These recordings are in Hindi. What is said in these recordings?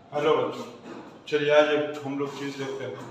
हेलो बच्चों, चलिए आज एक हम लोग चीज देखते हैं।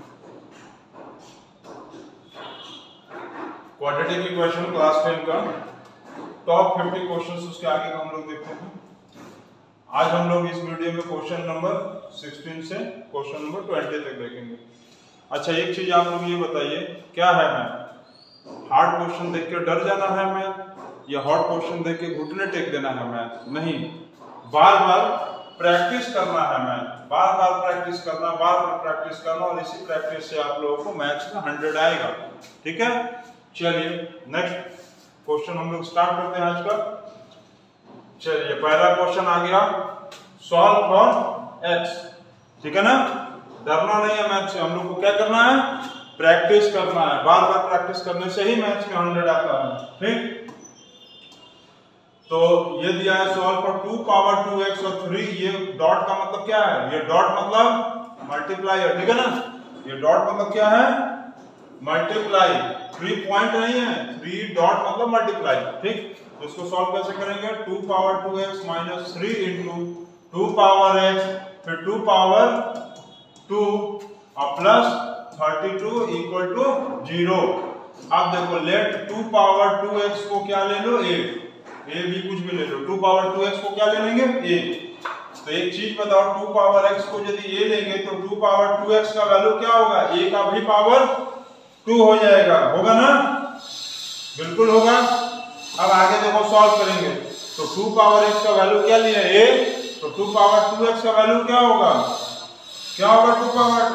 क्वाड्रेटिक इक्वेशन क्लास 10 का टॉप 50 क्वेश्चंस, उसके आगे का हम लोग देखते हैं। आज हम लोग इस वीडियो में क्वेश्चन नंबर 16 से क्वेश्चन नंबर 20 तक देखेंगे। अच्छा, एक चीज आप लोग ये बताइए, क्या है मैथ? हार्ड क्वेश्चन देख के डर जाना है मैथ, या हार्ड क्वेश्चन देख के घुटने टेक देना है मैथ? नहीं, बार बार प्रैक्टिस करना है मैथ, बार बार प्रैक्टिस करना, बार बार प्रैक्टिस करना, और इसी प्रैक्टिस से आप लोगों को मैथ्स में 100 आएगा। ठीक है, चलिए नेक्स्ट क्वेश्चन हम लोग स्टार्ट करते हैं आज का। चलिए पहला क्वेश्चन आ गया, सॉल्व फॉर एक्स। ठीक है ना, डरना नहीं है मैथ से, हम लोग को क्या करना है? प्रैक्टिस करना है। बार बार प्रैक्टिस करने से ही मैथ्स में 100 आता है। ठीक, तो ये दिया है सॉल्व फॉर 2 पावर 2x और 3। ये डॉट का मतलब क्या है? ये डॉट मतलब मल्टीप्लाई है। ठीक है ना, ये डॉट मतलब क्या है? मल्टीप्लाई। 3 पॉइंट नहीं है, 3 डॉट मतलब मल्टीप्लाई। ठीक, तो इसको सॉल्व कैसे करेंगे? 2 power 2x minus 3 into 2 power x, फिर 2 पावर 2 और प्लस 32 इक्वल टू 0। अब देखो, लेट 2 पावर 2x को क्या ले लो? ए भी कुछ भी ले लो। 2 पावर 2x को क्या ले लेंगे? ए। तो एक चीज बताओ, 2 पावर x को यदि ए लेंगे तो 2 पावर 2x का वैल्यू क्या होगा? ए का भी पावर 2 हो जाएगा। होगा ना? बिल्कुल होगा। अब आगे देखो, सॉल्व करेंगे तो 2 पावर x का वैल्यू क्या लिया? ए। तो 2 पावर 2x का वैल्यू क्या होगा? क्या होगा? 2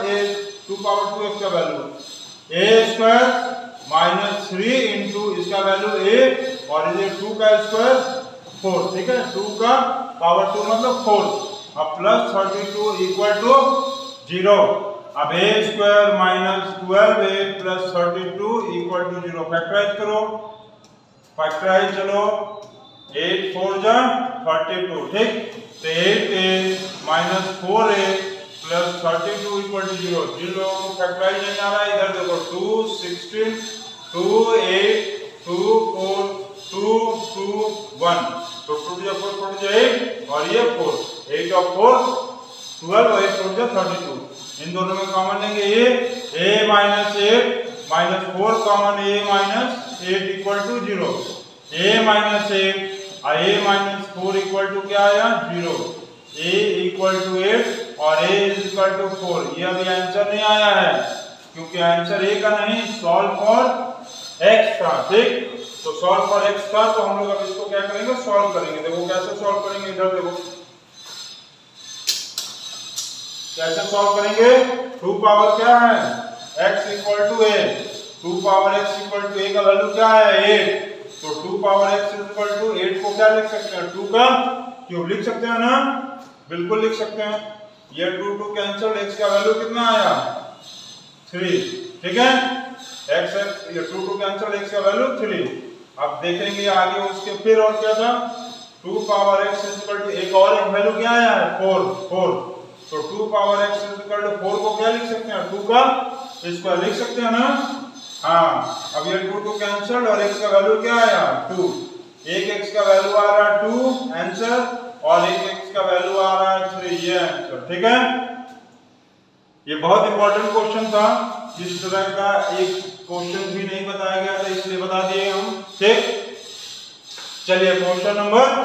पावर 2x का value a square minus 3 into इसका वैल्यू ए, और ये 2 का स्क्वायर 4। ठीक है, 2 का पावर 2 मतलब 4, अब प्लस 32 इक्वल टू 0। अब a square minus 12a plus 32 equal to 0। Factorise करो, फैक्टराइज चलो, 8 4 जा 32। ठीक, तो 8a minus 4a plus 32 equal to 0। जिन लोगों को फैक्टराइज नहीं आ रहा है, इधर देखो, 2 16 2 8 2 4 2 2 1, तो 2 जा 4 4 जा 8, और ये 4, 8 और 4 12 और 8 4 जा 32। इन दोनों में कॉमन लेंगे a minus 8 minus 4 common, a minus 8 equal to 0। a minus 8 और a माइनस 4 इक्वल टू क्या आया? 0। a इक्वल टू 8 और a इक्वल टू 4। ये अभी आंसर नहीं आया है, क्योंकि आंसर a का नहीं, सॉल्व फॉर x का। ठीक, तो सॉल्व फॉर x का, तो हम लोग अब इसको क्या करेंगे? सॉल्व करेंगे। देखो कैसे सॉल्व करेंगे, इधर देखो कैसे सॉल्व करेंगे। 2 पावर क्या है? x equal to a। 2 power x equal to a का वैल्यू क्या है? 8। तो 2 पावर x इक्वल टू 8 को क्या लिख सकते हैं? 2 का क्यूब लिख सकते हैं ना? बिल्कुल लिख सकते हैं। ये 2 2 कैंसिल, x का वैल्यू कितना आया? 3। ठीक है, x ये 2 2 कैंसिल, x का वैल्यू 3। अब देखेंगे आगे उसके, फिर और क्या था? 2 पावर x इक्वल टू एक और एक वैल्यू क्या आया है? 4। तो 2 पावर x इक्वल टू 4 को क्या लिख सकते हैं? 2 का स्क्वायर लिख सकते हैं ना? हाँ, अब ये 2 2 कैंसिल, और x का वैल्यू क्या आया? 2। एक x का वैल्यू आ रहा है 2 आंसर, और एक x का वैल्यू आ रहा है 3, ये आंसर। ठीक है, ये बहुत इंपॉर्टेंट क्वेश्चन था। इस तरह का एक क्वेश्चन भी नहीं बताया गया था, इसलिए बता दिए हम। ठीक, चलिए क्वेश्चन नंबर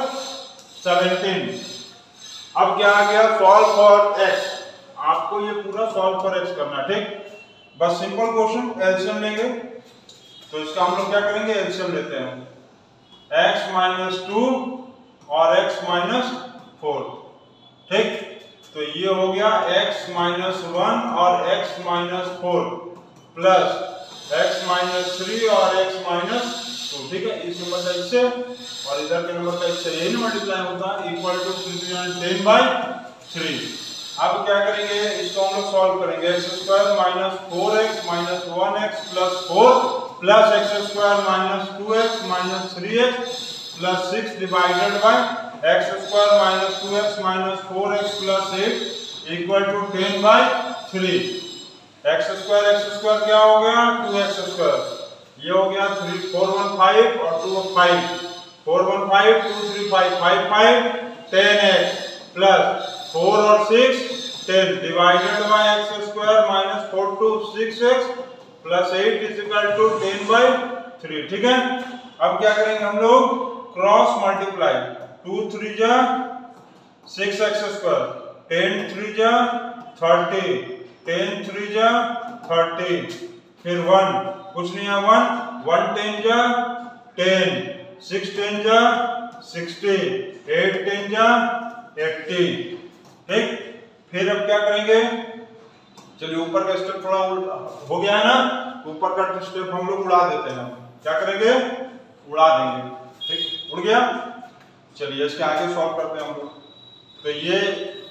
17। अब क्या आ गया? Solve for x। आपको ये पूरा सॉल्व फॉर x करना है। ठीक, बस सिंपल क्वेश्चन, एलसीएम लेंगे। तो इसका हम लोग क्या करेंगे? एलसीएम लेते हैं, x माइनस 2 और x माइनस 4। ठीक, तो ये हो गया x माइनस 1 और x minus 4 plus x minus 3 और x माइनस 2। ठीक है, इस नंबर का इससे और इधर के नंबर का इससे यही मल्टीप्लाई होता है, इक्वल टू 10/3। अब क्या करेंगे? इसको हम लोग सॉल्व करेंगे। x square minus 4x minus 1x plus 4 plus x square minus 2x minus 3x plus 6 divided by x square minus 2x minus 4x plus 8 equal to 10/3। x square क्या हो गया? 2x square. ये हो गया 415 और 2 5, 415 2 3 5 5 5 10x प्लस 4 और 6 10 divided by x square minus 4 to 6x plus 8 is equal to 10/3। ठीक है, अब क्या करेंगे हम लोग, क्रॉस मल्टीप्लाई, 2 3 जा 6x स्क्वायर, 10 3 जा 30, 10 3 जा 30, फिर 1 कुछ नहीं है 1 10 जा 10, 6 10 जा 60, 8 10 जा 80। ठीक, फिर अब क्या करेंगे, चलिए ऊपर का स्टेप थोड़ा हो गया है ना, ऊपर का स्टेप हम लोग उड़ा देते हैं। क्या करेंगे, उड़ा देंगे। ठीक, उड़ गया। चलिए इसके आगे सॉल्व करते हैं हम लोग। तो ये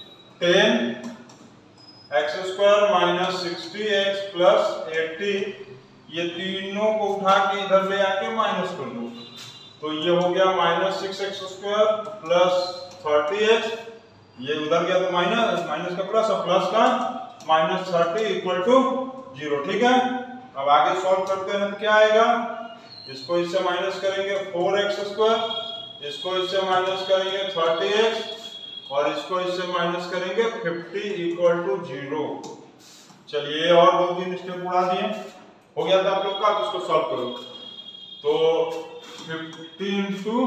10x square minus 60x plus 80, ये तीनों को उठा के इधर ले आके माइनस कर दो, तो ये हो गया minus 6x square plus 30x, ये उधर गया तो माइनस, माइनस का प्लस और प्लस का माइनस 30 इक्वल टू 0। ठीक है, अब आगे सॉल्व करते हैं तो क्या आएगा, इसको इससे माइनस करेंगे 4x स्क्वायर, इसको इससे माइनस करेंगे 30x और इसको इससे माइनस करेंगे 50 इक्वल टू 0। चलिए और 2-3 स्टेप उड़ा दिए, हो गया था आप लोग का। इसको सॉल्व करो तो 50 इंटू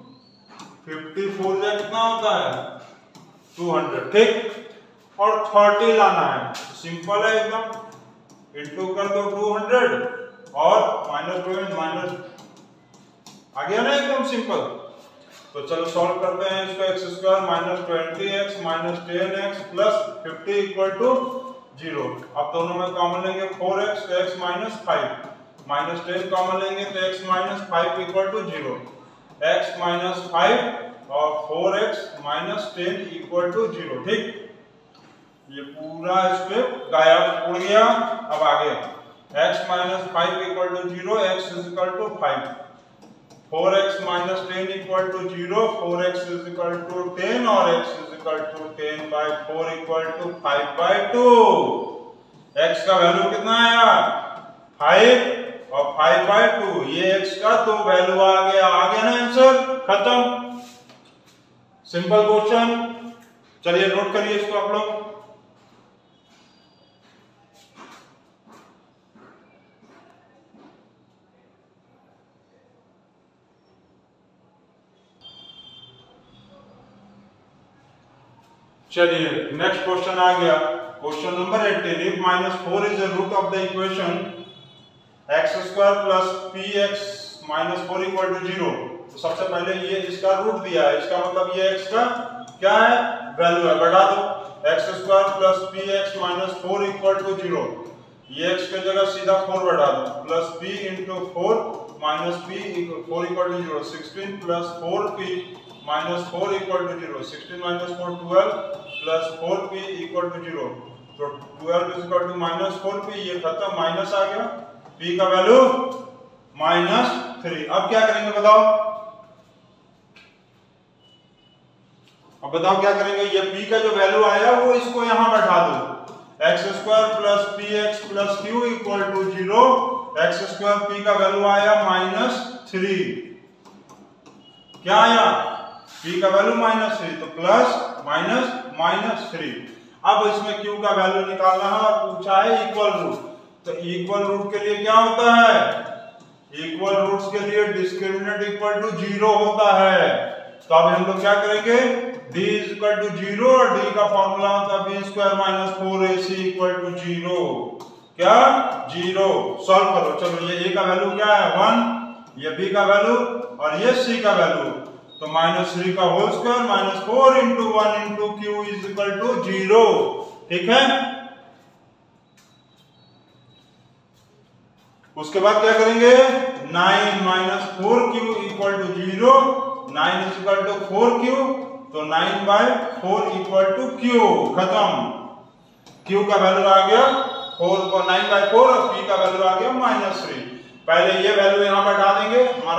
54 या कितना होता है 200। ठीक, और 30 लाना है, सिंपल है एकदम, इंटू कर दो 200 और माइनस आ गया ना, एकदम सिंपल। तो चलो सॉल्व करते हैं इसको, x square minus 20x minus 10x plus 50 equal to 0। अब दोनों में कॉमन लेंगे 4x तो x माइनस 5 माइनस 10 कॉमन लेंगे तो x minus 5 equal to 0, x minus 5 और 4x माइनस 10 इक्वल टू 0। ठीक, ये पूरा स्टेप गायब, उड़ गया। अब आगे x minus 5 equal to 0, x is equal to 5, 4x minus 10 equal to 0, 4x is equal to 10 और x is equal to 10/4 equal to 5/2। x का वैल्यू कितना आया 5 और 5/2, ये x का तो वैल्यू आ गया ना आंसर, खत्म, सिंपल क्वेश्चन। चलिए नोट करिए इसको आप लोग। चलिए नेक्स्ट क्वेश्चन आ गया, question number 18। If -4 is the root of the equation x स्क्वायर प्लस px -4 इक्वल टू 0, तो सबसे पहले ये इसका रूट दिया है, इसका मतलब ये x का क्या है वैल्यू है, बढ़ा दो, x स्क्वायर प्लस px -4 इक्वल टू 0, ये x की जगह सीधा 4 बढ़ा दो, plus p into 4 minus p 4 equal to 0, 16 plus 4p minus 4 equal to 0, 16 minus 4 12 plus 4p equal to 0, तो 12 is equal to minus 4p, ये खत्म, माइनस आ गया, p का वैल्यू -3। अब क्या करेंगे बताओ, अब बताओ क्या करेंगे, ये p का जो वैल्यू आया वो इसको यहां बैठा दो, x स्क्वायर plus px plus q equal to 0, x square p का वैल्यू आया -3, क्या आया p का वैल्यू -3, तो प्लस माइनस -3। अब इसमें q का वैल्यू निकालना है और पूछा है इक्वल रूट, तो इक्वल रूट के लिए क्या होता है, इक्वल रूट्स के लिए डिस्क्रिमिनेंट इक्वल टू 0 होता है। तो अब हम लोग क्या करेंगे, d इज इक्वल टू 0 और d का फॉर्मूला होता है b square minus 4ac equal to 0, क्या 0। सॉल्व करो, चलो ये a का वैल्यू क्या है 1, ये b का वैल्यू और ये c का वैल्यू, तो -3 का whole square -4 into 1 into q is equal to 0। ठीक है, उसके बाद क्या करेंगे, 9 -4q equal to 0, 9 is equal to 4q, तो 9/4 इक्वल टू q, खत्म, q का वैल्यू आ गया 4 को 9/4 और p का वैल्यू आ गया -3। पहले ये वैल्यू यहां बैठा देंगे,